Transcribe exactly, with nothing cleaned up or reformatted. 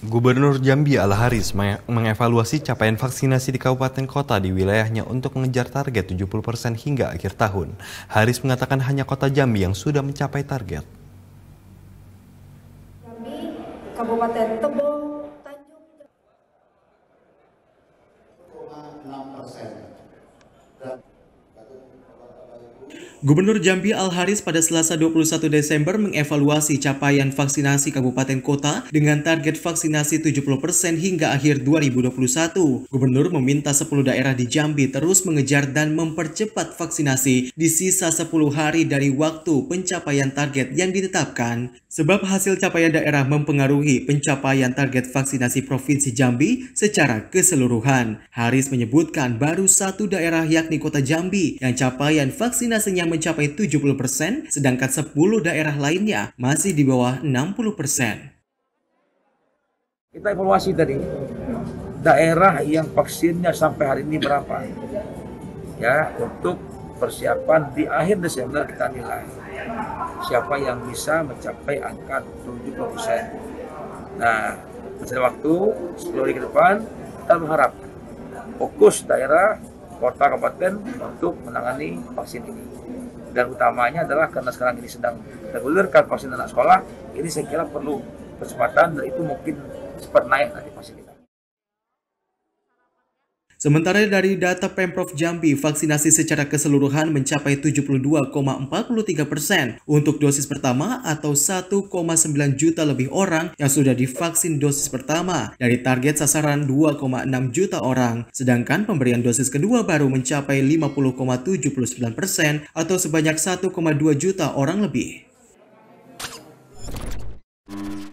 Gubernur Jambi Al Haris mengevaluasi capaian vaksinasi di kabupaten kota di wilayahnya untuk mengejar target tujuh puluh persen hingga akhir tahun. Haris mengatakan hanya kota Jambi yang sudah mencapai target. Jambi, Kabupaten Tebo, Tanjung enam persen. Gubernur Jambi Al Haris pada Selasa dua puluh satu Desember mengevaluasi capaian vaksinasi kabupaten kota dengan target vaksinasi tujuh puluh persen hingga akhir dua ribu dua puluh satu. Gubernur meminta sepuluh daerah di Jambi terus mengejar dan mempercepat vaksinasi di sisa sepuluh hari dari waktu pencapaian target yang ditetapkan. Sebab hasil capaian daerah mempengaruhi pencapaian target vaksinasi Provinsi Jambi secara keseluruhan. Haris menyebutkan baru satu daerah yakni Kota Jambi yang capaian vaksinasinya mencapai tujuh puluh persen, sedangkan sepuluh daerah lainnya masih di bawah enam puluh persen. Kita evaluasi tadi, daerah yang vaksinnya sampai hari ini berapa? Ya, untuk persiapan di akhir Desember kita nilai siapa yang bisa mencapai angka tujuh puluh persen. Nah, masih ada waktu sepuluh hari ke depan, kita berharap fokus daerah, kota, kabupaten untuk menangani vaksin ini. Dan utamanya adalah karena sekarang ini sedang digulirkan vaksin anak sekolah, ini saya kira perlu kecepatan dan itu mungkin cepat naik nanti vaksin kita. Sementara dari data Pemprov Jambi, vaksinasi secara keseluruhan mencapai tujuh puluh dua koma empat tiga persen untuk dosis pertama atau satu koma sembilan juta lebih orang yang sudah divaksin dosis pertama dari target sasaran dua koma enam juta orang. Sedangkan pemberian dosis kedua baru mencapai lima puluh koma tujuh sembilan persen atau sebanyak satu koma dua juta orang lebih.